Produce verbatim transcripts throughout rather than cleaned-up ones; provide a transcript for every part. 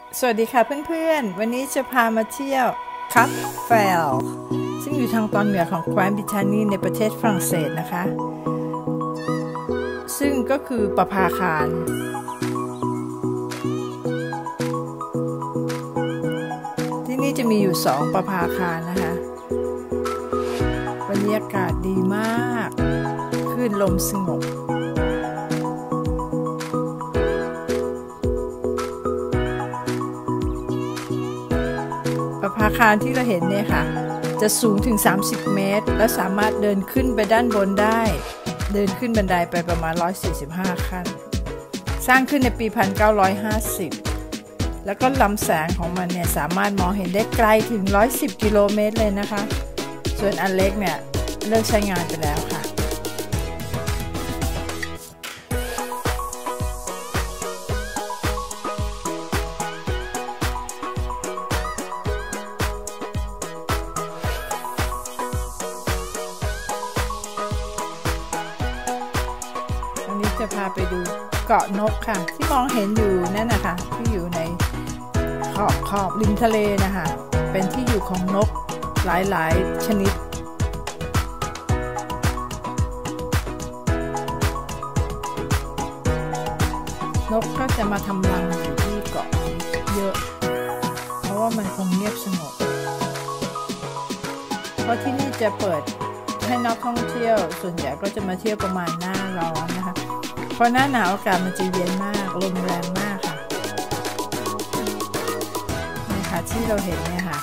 สวัสดีค่ะเพื่อนๆวันนี้จะพามาเที่ยวคัปเฟลซึ่งอยู่ทางตอนเหนือของแคว้นบริเตนนีในประเทศฝรั่งเศสนะคะซึ่งก็คือประภาคารที่นี่จะมีอยู่สองประภาคารนะคะบรรยากาศดีมากคลื่นลมสงบประภาคารที่เราเห็นเนี่ยค่ะจะสูงถึงสามสิบเมตรและสามารถเดินขึ้นไปด้านบนได้เดินขึ้นบันไดไปประมาณหนึ่งร้อยสี่สิบห้าขั้นสร้างขึ้นในปีหนึ่งพันเก้าร้อยห้าสิบแล้วก็ลำแสงของมันเนี่ยสามารถมองเห็นได้ไกลถึงหนึ่งร้อยสิบกิโลเมตรเลยนะคะส่วนอันเล็กเนี่ยเลิกใช้งานไปแล้วค่ะวันนี้จะพาไปดูเกาะนกค่ะที่มองเห็นอยู่นั่นนะคะที่อยู่ในขอบขอบริมทะเลนะคะเป็นที่อยู่ของนกหลายๆชนิดนกก็จะมาทำรังอยู่ที่เกาะเยอะเพราะว่ามันคงเงียบสงบเพราะที่นี่จะเปิดให้นักท่องเที่ยวส่วนใหญ่ก็จะมาเที่ยวประมาณหน้าร้อนนะคะเพราะหน้าหนาวอากาศมันจะเย็นมากลมแรงมากค่ะนี่ค่ะที่เราเห็นเนี่ยค่ะ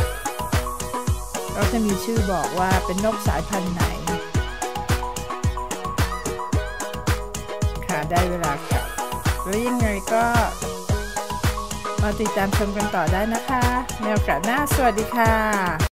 เราจะมีชื่อบอกว่าเป็นนกสายพันธุ์ไหนค่ะได้เวลากลับแล้วยังไงก็มาติดตามชมกันต่อได้นะคะในโอกาสหน้าสวัสดีค่ะ